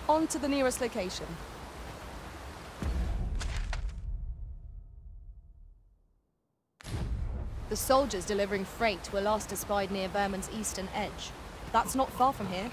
On to the nearest location. The soldiers delivering freight were last espied near Vermund's Eastern Edge. That's not far from here.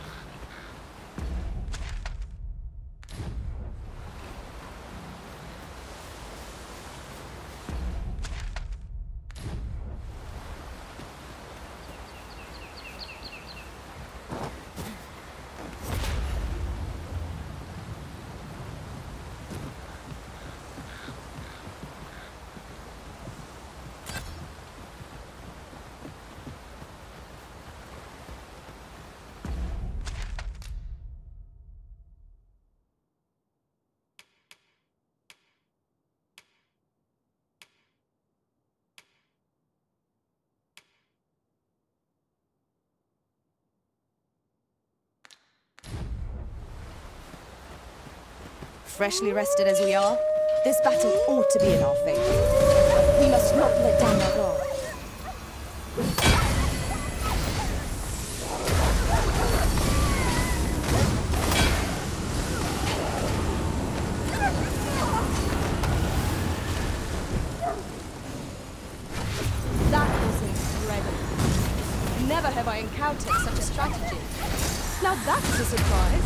Freshly rested as we are, this battle ought to be in our favor. We must not let down our guard. That was incredible. Never have I encountered such a strategy. Now that's a surprise.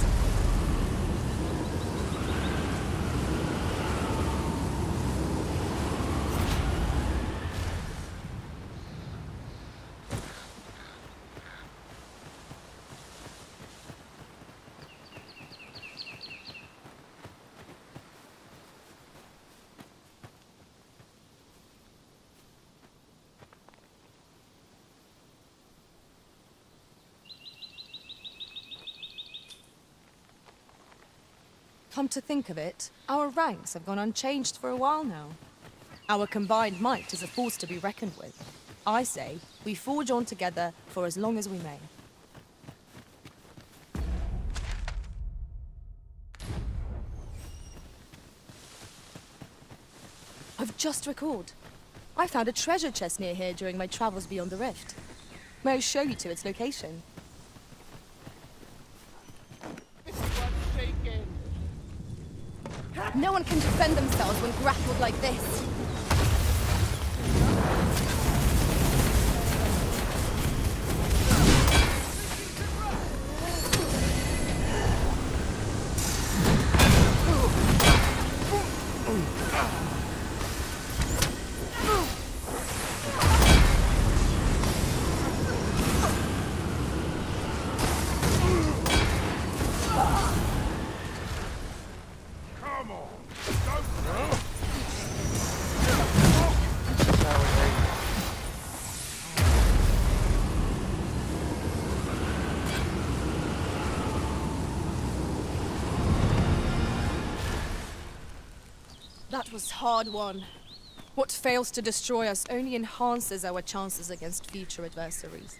Come to think of it, our ranks have gone unchanged for a while now. Our combined might is a force to be reckoned with. I say, we forge on together for as long as we may. I've just recalled. I found a treasure chest near here during my travels beyond the rift. May I show you to its location? No one can defend themselves when grappled like this. That was hard won. What fails to destroy us only enhances our chances against future adversaries.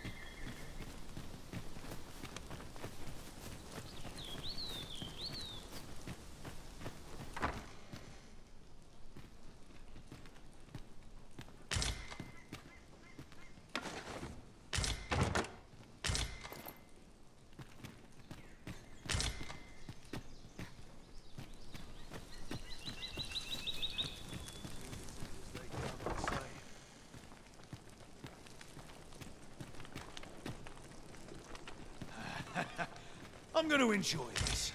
I'm going to enjoy this.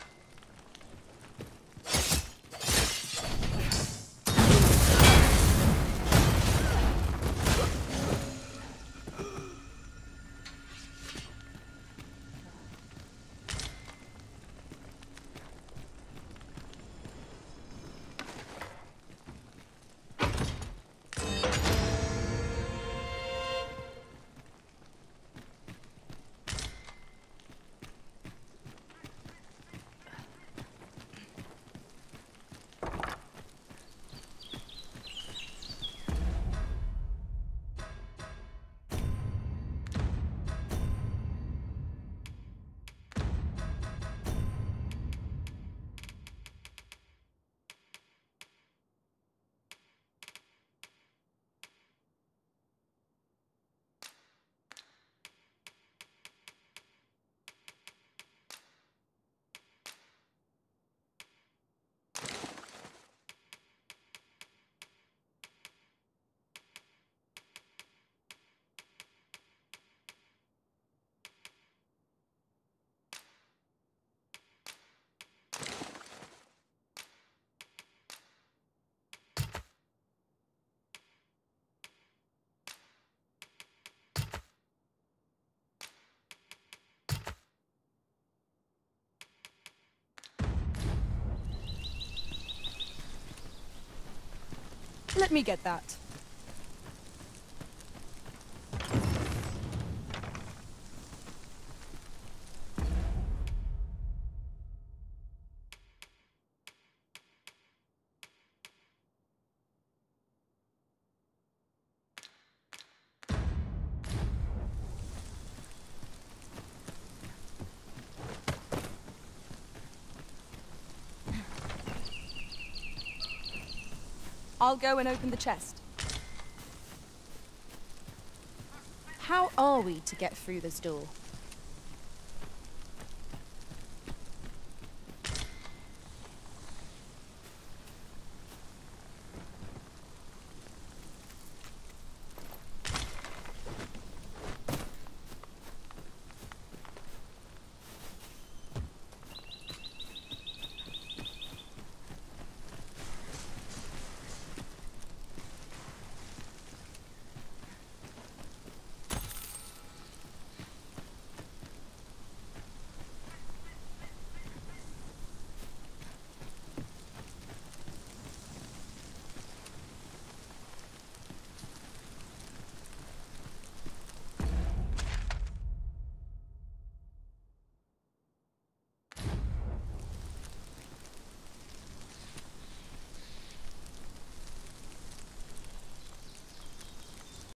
Let me get that. I'll go and open the chest. How are we to get through this door?